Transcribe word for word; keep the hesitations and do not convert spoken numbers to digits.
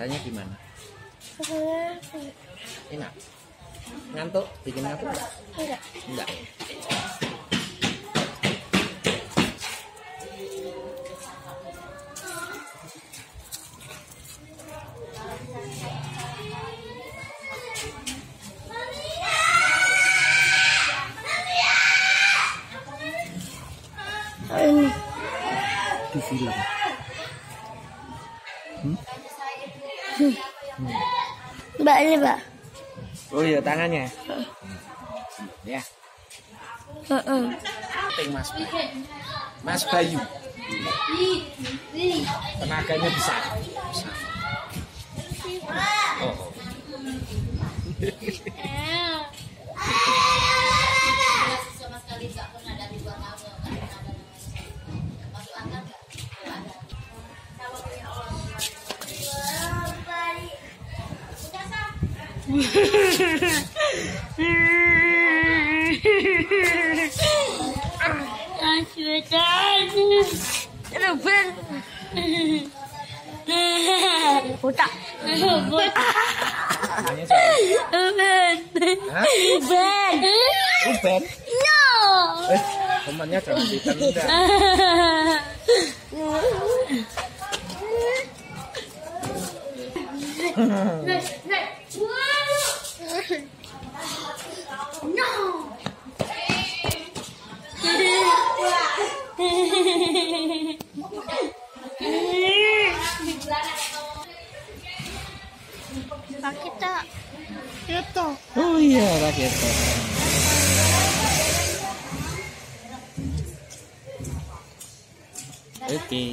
Rasanya gimana? Enak. Ngantuk? Bikin ngantuk? Enggak. Enggak. Ini Di film. Hmm? hmm. Mbak ini Mbak. Oh iya tangannya. Ya. Heeh. Mas Bayu. Mas Bayu. Tenaganya besar. Besar. Oh. Sama sekali nggak pernah dari dua tahun nggak pernah ada masuk akal nggak? Nggak ada. Kalau punya orang Botak. Namanya siapa? Uben. Hah? Uben. Ruben. No. Eh, temannya jangan ditendang. Sakit tak? Itu. Oh iya, rakyat. Oke.